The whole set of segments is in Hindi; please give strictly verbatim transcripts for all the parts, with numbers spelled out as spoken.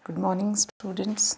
Good morning students.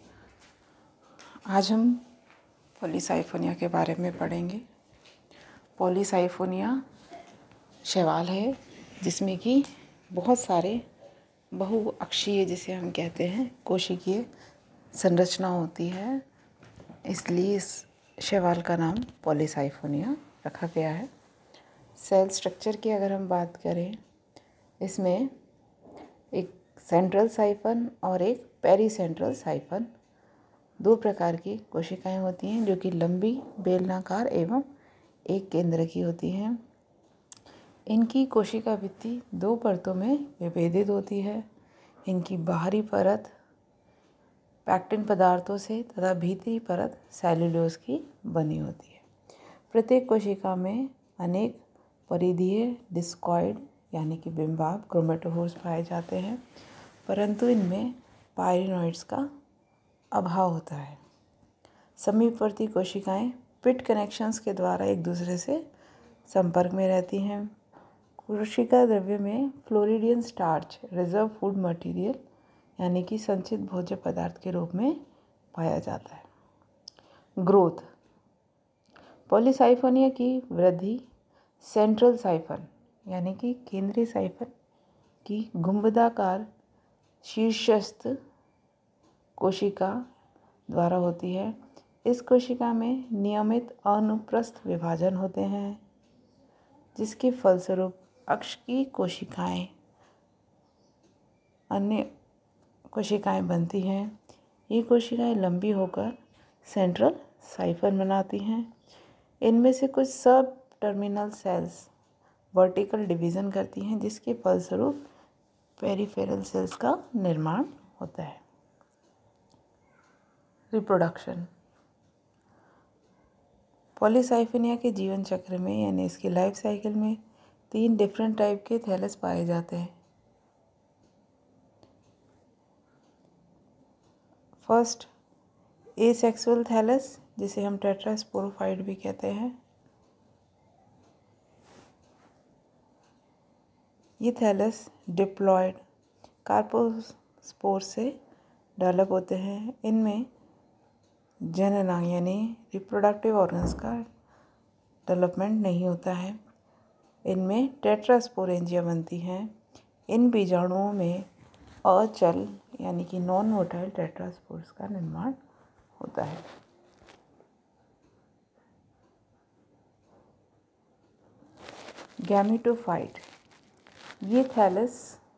आज हम पॉलीसाइफोनिया के बारे में पढ़ेंगे। पॉलीसाइफोनिया शैवाल है जिसमें कि बहुत सारे बहुअक्षीय जिसे हम कहते हैं कोशिकीय संरचना होती है, इसलिए इस शैवाल का नाम पॉलीसाइफोनिया रखा गया है। सेल स्ट्रक्चर की अगर हम बात करें, इसमें एक सेंट्रल साइफन और एक पेरी सेंट्रल साइफन दो प्रकार की कोशिकाएं होती हैं जो कि लंबी, बेलनाकार एवं एक केंद्र की होती हैं। इनकी कोशिका भित्ति दो परतों में विभेदित होती है। इनकी बाहरी परत पैक्टिन पदार्थों से तथा भीतरी परत सेल्यूलोज की बनी होती है। प्रत्येक कोशिका में अनेक परिधीय डिस्कॉइड यानी कि बिंबाव क्रोमेटोफोर्स पाए जाते हैं, परंतु इनमें पायरिनॉइड्स का अभाव होता है। समीपवर्ती कोशिकाएं पिट कनेक्शंस के द्वारा एक दूसरे से संपर्क में रहती हैं। कोशिका द्रव्य में floridean starch reserve food material यानी कि संचित भोज्य पदार्थ के रूप में पाया जाता है। ग्रोथ पॉलीसाइफोनिया की वृद्धि सेंट्रल साइफन यानी कि केंद्रीय साइफन की गुंबदाकार शीर्षस्थ कोशिका द्वारा होती है। इस कोशिका में नियमित अनुप्रस्थ विभाजन होते हैं, जिसके फलस्वरूप अक्ष की कोशिकाएं अन्य कोशिकाएं बनती हैं। ये कोशिकाएं लंबी होकर सेंट्रल साइफन बनाती हैं। इनमें से कुछ सब टर्मिनल सेल्स वर्टिकल डिवीज़न करती हैं, जिसके फलस्वरूप पेरिफेरल सेल्स का निर्माण होता है। रिप्रोडक्शन पॉलीसाइफोनिया के जीवन चक्र में यानी इसके लाइफ साइकिल में तीन डिफरेंट टाइप के थैलस पाए जाते हैं। फर्स्ट, एसेक्सुअल थैलस जिसे हम टेट्रास्पोरोफाइट भी कहते हैं। ये थैलस डिप्लॉयड कार्पोस्पोर से डेवलप होते हैं। इनमें जनना यानी रिप्रोडक्टिव ऑर्गन्स का डेवलपमेंट नहीं होता है। इनमें टेट्रास्पोरेंजिया बनती हैं। इन बीजाणुओं में अचल यानी कि नॉन मोटाइल टेट्रास्पोर्स का निर्माण होता है। गैमेटोफाइट ये थैलस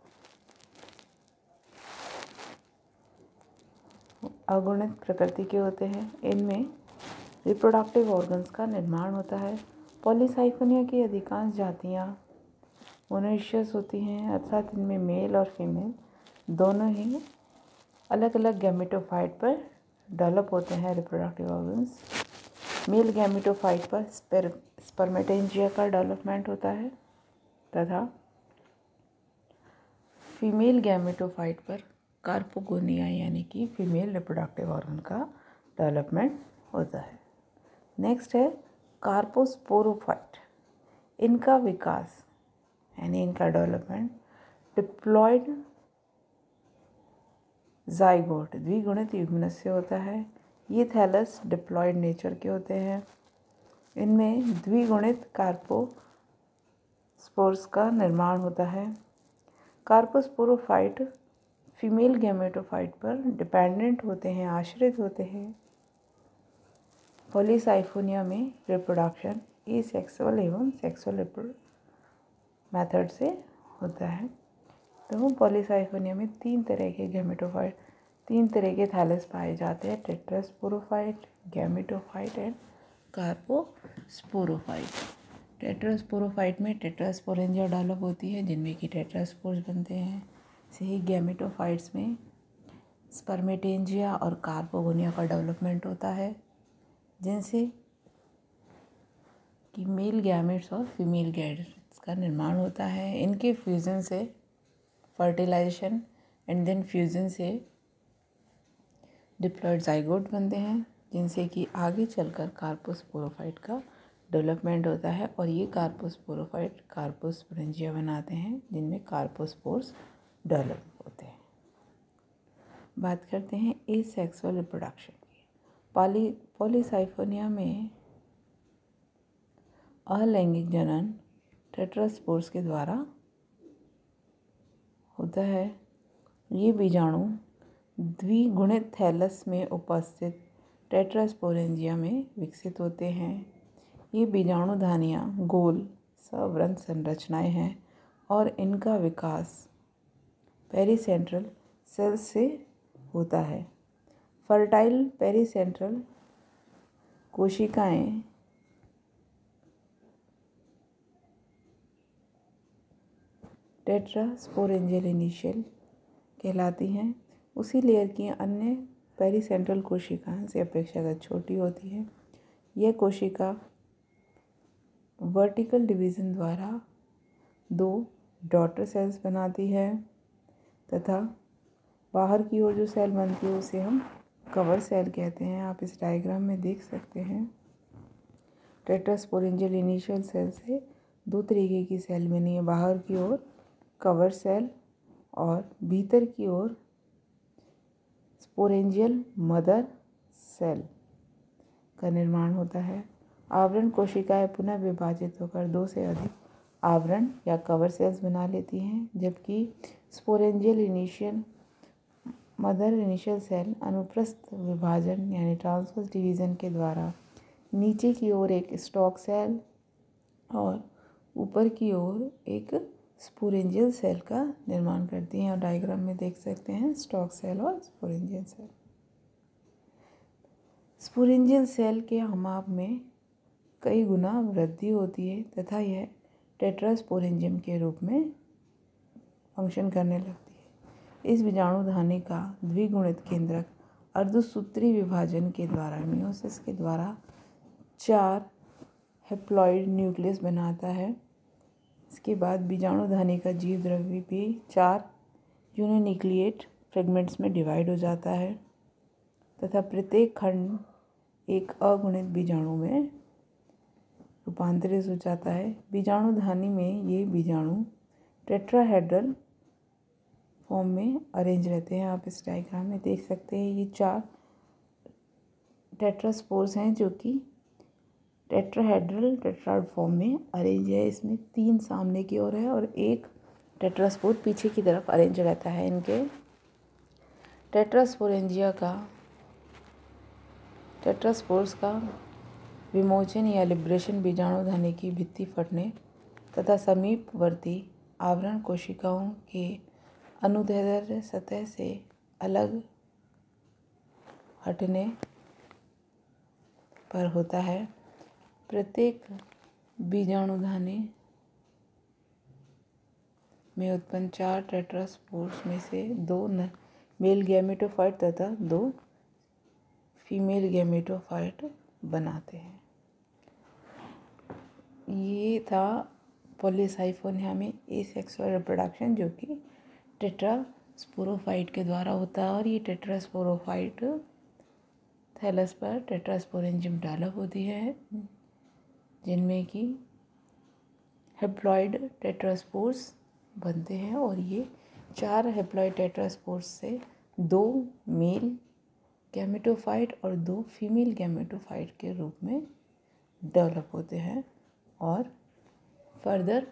अगुणित प्रकृति के होते हैं। इनमें रिप्रोडक्टिव ऑर्गन्स का निर्माण होता है। पॉलीसाइफोनिया की अधिकांश जातियां मोनोइशियस होती हैं, अर्थात इनमें मेल और फीमेल दोनों ही अलग अलग गैमेटोफाइट पर डेवलप होते हैं रिप्रोडक्टिव ऑर्गन्स। मेल गैमेटोफाइट पर स्पर स्पर्मेटेंजिया का डेवलपमेंट होता है तथा फीमेल गैमेटोफाइट पर कार्पोगोनिया यानी कि फीमेल रिप्रोडक्टिव ऑर्गन का डेवलपमेंट होता है। नेक्स्ट है कार्पोस्पोरोफाइट। इनका विकास यानी इनका डेवलपमेंट डिप्लॉयड जाइगोट द्विगुणित युग्मनज से होता है। ये थैलस डिप्लॉयड नेचर के होते हैं। इनमें द्विगुणित कार्पोस्पोर्स का निर्माण होता है। कार्पोस्पोरोफाइट फीमेल गैमेटोफाइट पर डिपेंडेंट होते हैं, आश्रित होते हैं। पॉलीसाइफोनिया में रिप्रोडक्शन एसेक्सुअल एवं सेक्सुअल मेथड से होता है। तो पॉलीसाइफोनिया में तीन तरह के गैमेटोफाइट तीन तरह के थैलस पाए जाते हैं, tetrasporophyte, gametophyte and carposporophyte. Tetrasporophyte में टेट्रास्पोरेंजिया डेवलप होती है, जिनमें कि टेट्रास्पोर्स बनते हैं। से ही गैमेटोफाइट्स में स्पर्मेटेंजिया और कार्पोगोनिया का डेवलपमेंट होता है, जिनसे कि मेल गैमेट्स और फीमेल गैमेट्स का निर्माण होता है। इनके फ्यूजन से फर्टिलाइजेशन एंड देन फ्यूजन से डिप्लॉयड जाइगोट बनते हैं, जिनसे कि आगे चलकर कार्पोस्पोरोफाइट का डेवलपमेंट होता है और ये कार्पोस्पोरोफाइट कार्पोस्पोरेंजिया बनाते हैं, जिनमें कार्पोस्पोर्स डेवलप होते हैं। बात करते हैं एसेक्सुअल रिप्रोडक्शन की। पॉली पॉलीसाइफोनिया में अलैंगिक जनन टेट्रास्पोर्स के द्वारा होता है। ये बीजाणु द्विगुणित थैलस में उपस्थित टेट्रास्पोरेंजिया में विकसित होते हैं। ये बीजाणुधानियाँ गोल सवर्ण संरचनाएं हैं और इनका विकास पेरीसेंट्रल सेल्स से होता है। फर्टाइल पेरीसेंट्रल कोशिकाएं टेट्रास्पोरेंजियल इनिशियल कहलाती हैं। उसी लेयर की अन्य पेरीसेंट्रल कोशिकाएं से अपेक्षाकृत छोटी होती हैं। यह कोशिका वर्टिकल डिवीज़न द्वारा दो डॉटर सेल्स बनाती है तथा बाहर की ओर जो सेल बनती है उसे हम कवर सेल कहते हैं। आप इस डायग्राम में देख सकते हैं। टेट्रास्पोरेंजियल इनिशियल सेल से दो तरीके की सेल बनी है, बाहर की ओर कवर सेल और भीतर की ओर स्पोरेंजियल मदर सेल का निर्माण होता है। आवरण कोशिकाएं पुनः विभाजित होकर दो से अधिक आवरण या कवर सेल्स बना लेती हैं, जबकि sporangial initial mother initial cell अनुप्रस्थ विभाजन यानी ट्रांसवर्स डिवीज़न के द्वारा नीचे की ओर एक स्टॉक सेल और ऊपर की ओर एक स्पोरेंजियल सेल का निर्माण करती हैं। और डायग्राम में देख सकते हैं स्टॉक सेल और स्पोरेंजियल सेल। स्पोरेंजियल सेल के हमाप में कई गुना वृद्धि होती है तथा यह टेट्रास्पोरेंजियम के रूप में फंक्शन करने लगती है। इस बीजाणुधानी का द्विगुणित केंद्रक अर्धसूत्री विभाजन के द्वारा मियोसिस के द्वारा चार हैप्लॉइड न्यूक्लियस बनाता है। इसके बाद बीजाणुधानी का जीव द्रव्य भी चार यूनिन्यूक्लिएट फ्रेगमेंट्स में डिवाइड हो जाता है तथा प्रत्येक खंड एक अगुणित बीजाणु में रूपांतरित हो जाता है। बीजाणुधानी में ये बीजाणु टेट्राहेड्रल फॉर्म में अरेंज रहते हैं। आप इस डायग्राम में देख सकते हैं। ये चार टेट्रास्पोर्स हैं जो कि टेट्राहेड्रल टेट्राड फॉर्म में अरेंज है। इसमें तीन सामने की ओर है और एक टेट्रास्पोर पीछे की तरफ अरेंज रहता है। इनके टेट्रास्पोरेंजिया का टेट्रास्पोर्स का विमोचन या लिब्रेशन बीजाणुधानी की भित्ति फटने तथा समीपवर्ती आवरण कोशिकाओं के अनुदैर्ध्य सतह से अलग हटने पर होता है। प्रत्येक बीजाणुधानी में उत्पन्न चार टेट्रास्पोर्स में से दो मेल गैमेटोफाइट तथा दो फीमेल गैमेटोफाइट बनाते हैं। ये था पॉलीसाइफोनिया में एसेक्सुअल रिप्रोडक्शन जो कि टेट्रास्पोरोफाइट के द्वारा होता है। और ये टेट्रास्पोरोफाइट थैलस पर टेट्रास्पोरेंजियम डेवलप होती है जिनमें कि हैप्लॉइड टेट्रास्पोर्स बनते हैं और ये चार हैप्लॉइड टेट्रास्पोर्स से दो मेल गैमेटोफाइट और दो फीमेल गैमेटोफाइट के रूप में डेवलप होते हैं। और further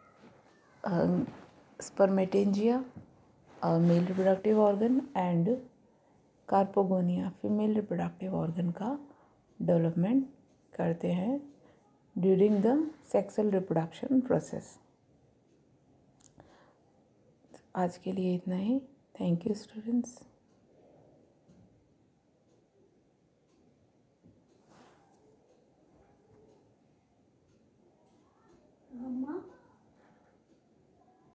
spermatangia male reproductive organ and carpogonia female reproductive organ का डेवलपमेंट करते हैं during the sexual reproduction process. आज के लिए इतना ही। Thank you students.